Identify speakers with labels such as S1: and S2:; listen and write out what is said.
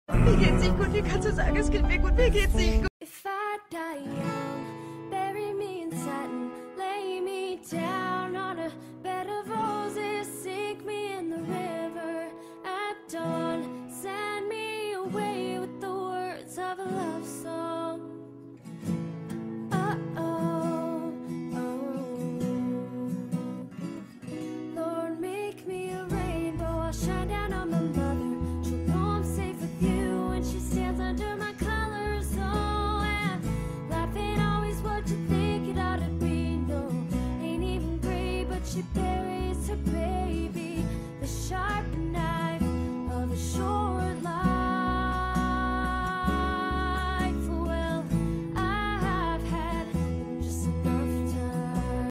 S1: Mir geht's nicht gut. Wie kannst du sagen, es geht mir gut? Mir geht's nicht gut.
S2: If I die young.